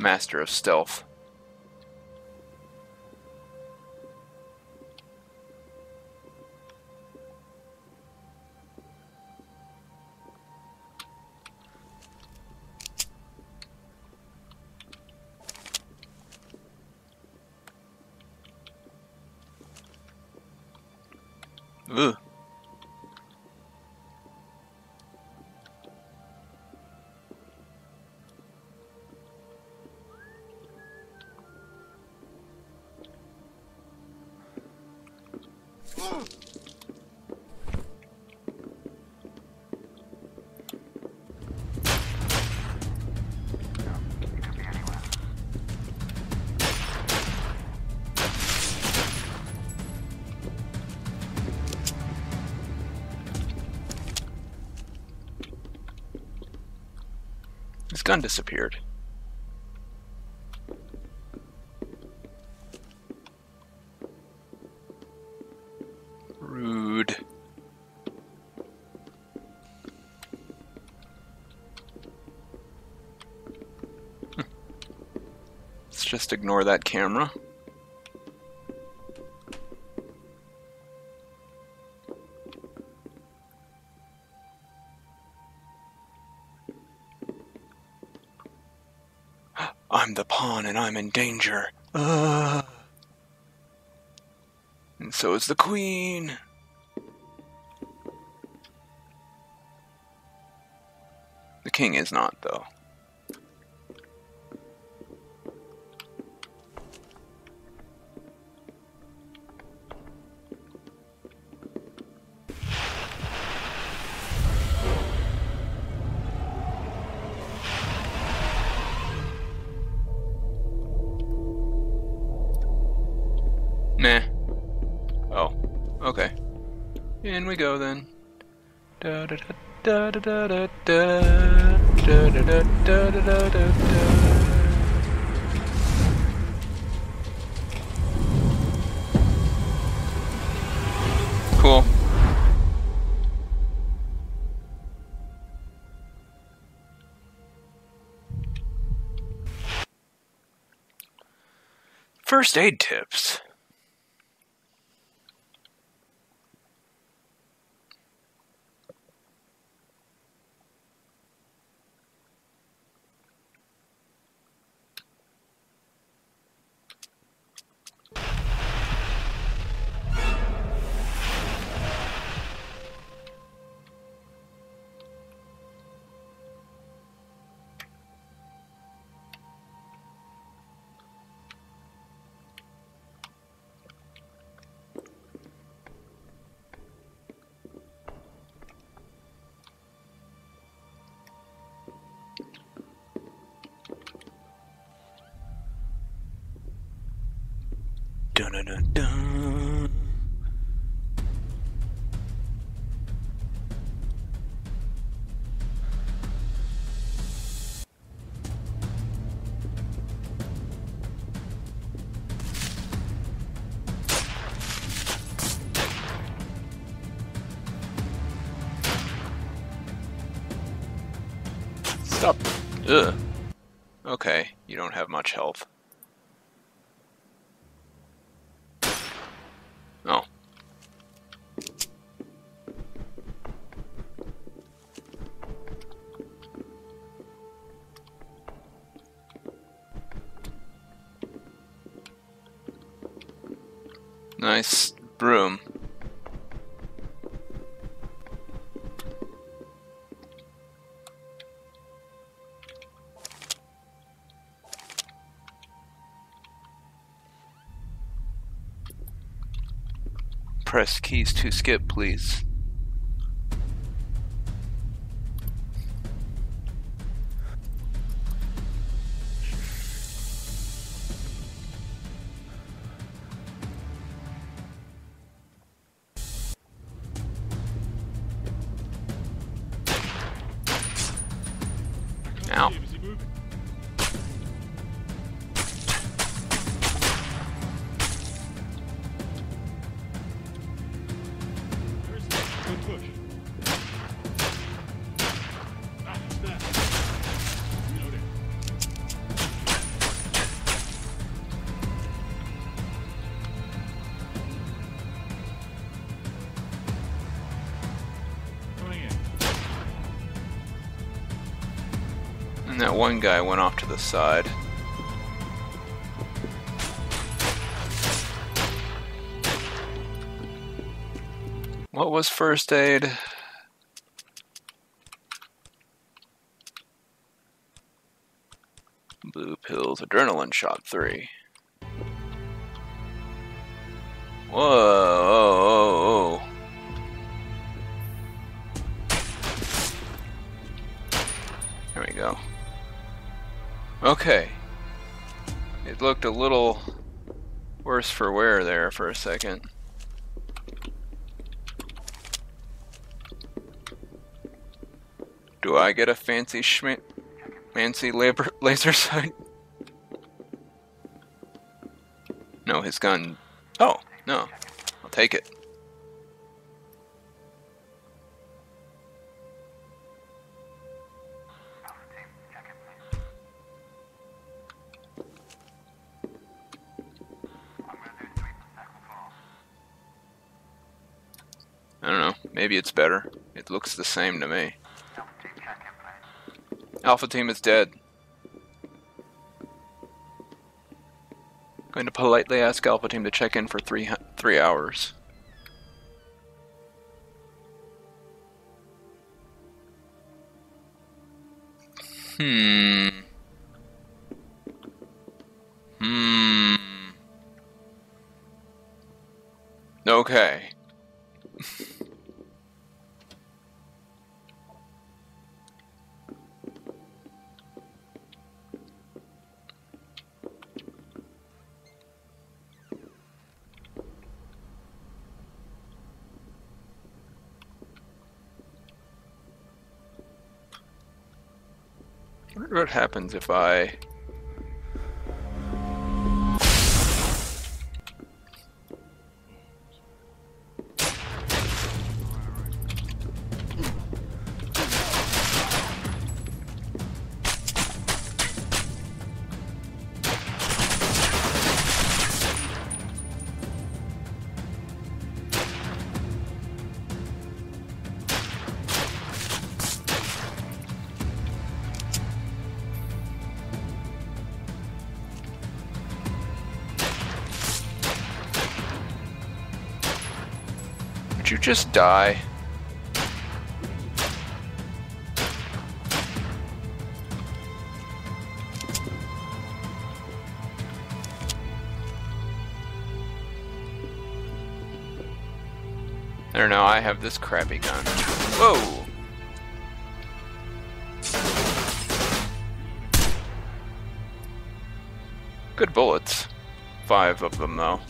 Master of stealth. Ugh. His gun disappeared. Rude. Let's just ignore that camera. I'm the pawn and I'm in danger. And so is the queen. The king is not, though. Nah. Oh, okay. In we go then. Da da da da da da da da da da da da da da. Cool. First aid tips. Dun dun dun dun. Stop. Ugh. Okay, you don't have much health. Oh. Nice broom. Press keys to skip, please. Ow. And that one guy went off to the side. What was first aid? Blue pills, adrenaline shot 3. Whoa, whoa, whoa. There we go. Okay. It looked a little worse for wear there for a second. Do I get a fancy laser sight? No, his gun. Oh, no. I'll take it. I don't know. Maybe it's better. It looks the same to me. Alpha team is dead. Going to politely ask Alpha team to check in for 3 hours. Okay. I wonder what happens if I... Would you just die? I don't know, I have this crappy gun. Whoa! Good bullets. 5 of them, though.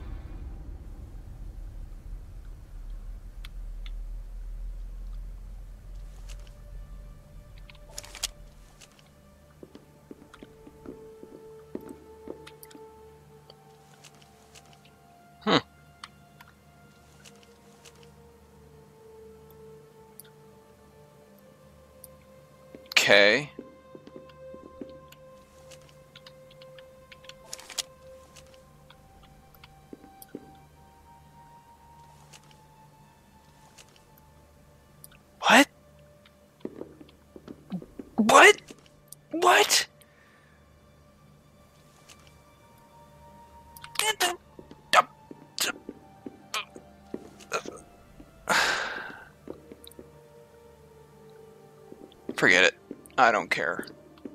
Okay. What? What? What? Forget it. I don't care.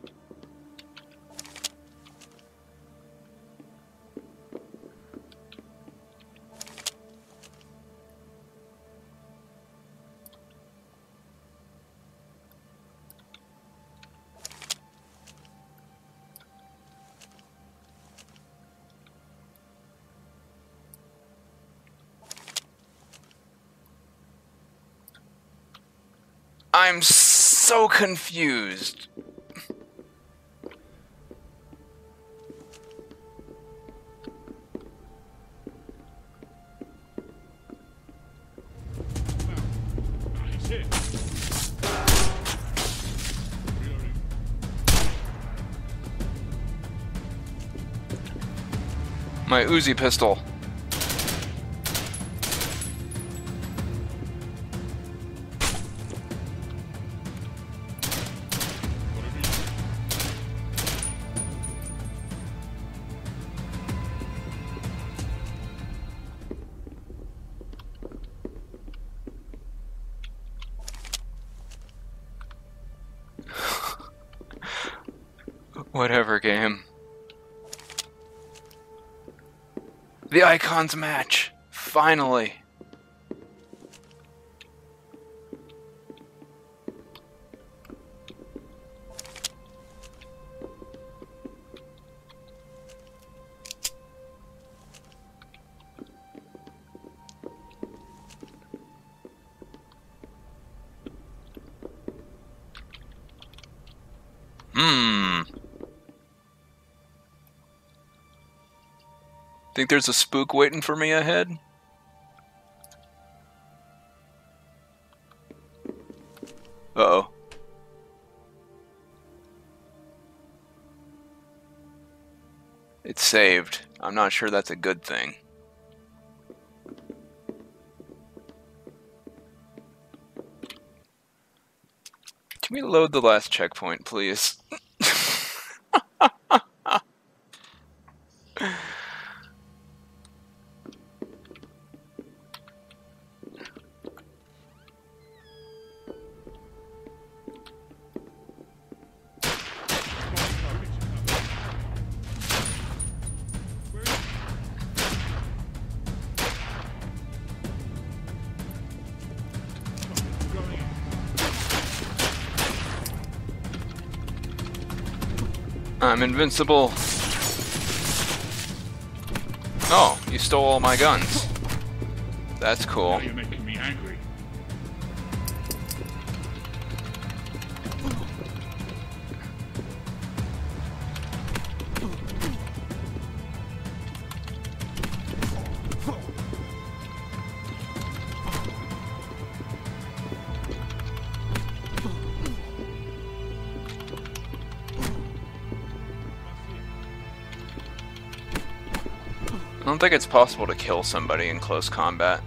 I'm so confused. My Uzi pistol. Whatever, game. The icons match! Finally! Think there's a spook waiting for me ahead? Uh-oh. It's saved. I'm not sure that's a good thing. Can we load the last checkpoint, please? I'm invincible. Oh, you stole all my guns. That's cool. Now you're making me angry. I don't think it's possible to kill somebody in close combat.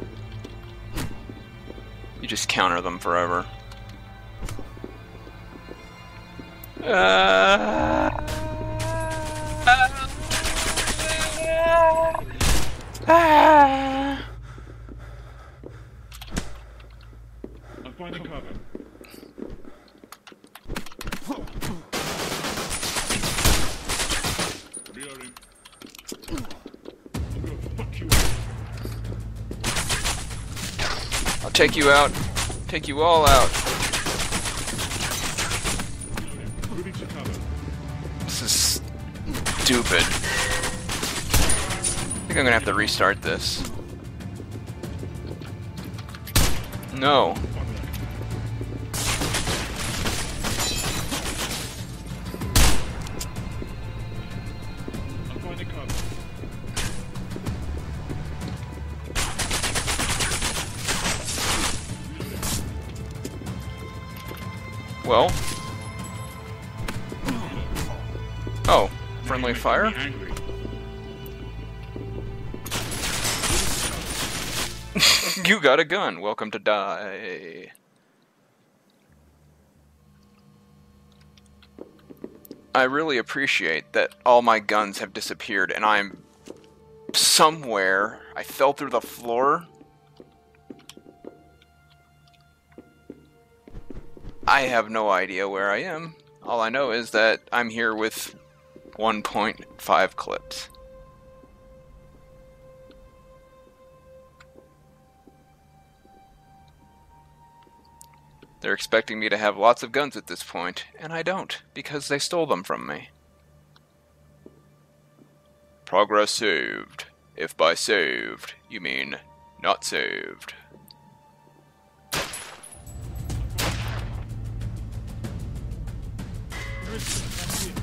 You just counter them forever. I'm finding cover. Reloading. I'm gonna fuck you up. I'll take you out. Take you all out. Reloading. Moving to cover. This is stupid. I think I'm gonna have to restart this. No. I'm finding cover. Well. Oh, friendly fire? Angry. You got a gun. Welcome to die. I really appreciate that all my guns have disappeared and I'm somewhere. I fell through the floor. I have no idea where I am. All I know is that I'm here with 1.5 clips. They're expecting me to have lots of guns at this point, and I don't, because they stole them from me. Progress saved. If by saved, you mean not saved. Where is it?